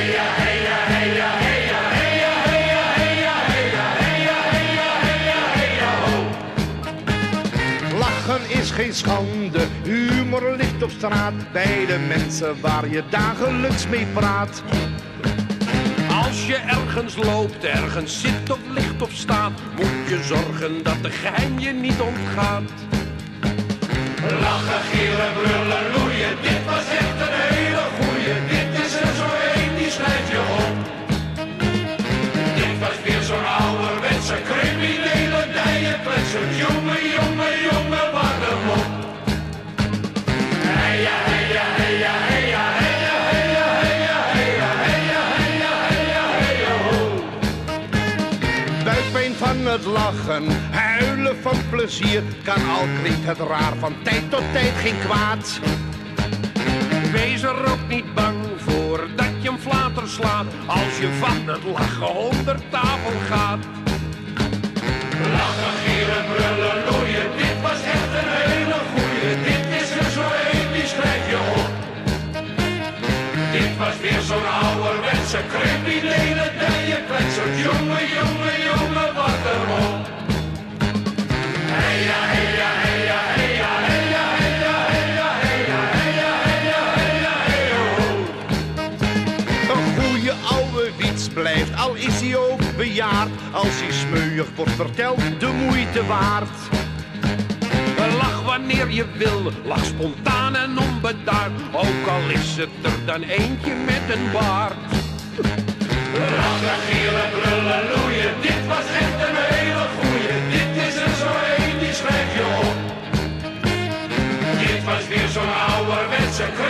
Lachen is geen schande, humor ligt op straat, bij de mensen waar je dagelijks mee praat. Als je ergens loopt, ergens zit of ligt of staat, moet je zorgen dat de geheim je niet ontgaat. Lachen, gieren, brullen, loeien, dit was echt een hele goeie. Dit is er zo één, die schrijf je op. Dit was weer zo'n ouderwetse criminele dijenkletsel. Jongen, jongen, jongen, wat een mop. Hey ja, hey ja, hey ja, hey ja, hey ja, hey ja, hey ja, hey ja, hey ja, hey ja, hey ja, hey ja, ho. Buikpijn van het lachen, huilen van plezier, kan al klinkt het raar van tijd tot tijd geen kwaad. Wees er ook niet bang voor dat je een flater slaat, als je van het lachen onder tafel gaat. Lachen, gieren, brullen, loeien, dit was echt een hele goeie. Dit is er zo één, die schrijf je op. Dit was weer zo'n ouderwetse criminele dijenkletsel. Jongen, jongen, jongen, wat een mop. Hey ja, hey ja, hey ja, hey ja, hey ja, hey ja, hey ja, hey ja, hey ja, hey ja, hey ja, hey ho. Een goeie oude wiets blijft, al is hij ook bejaard, als hij smeuig wordt verteld, de moeite waard. Lach wanneer je wil, lach spontaan en onbedaard, ook al is het er dan eentje met een baard. Lachen, gieren, brullen, loeien, dit was echt een hele goeie. Dit is er zo één, die schrijf je op. Dit was weer zo'n ouderwetse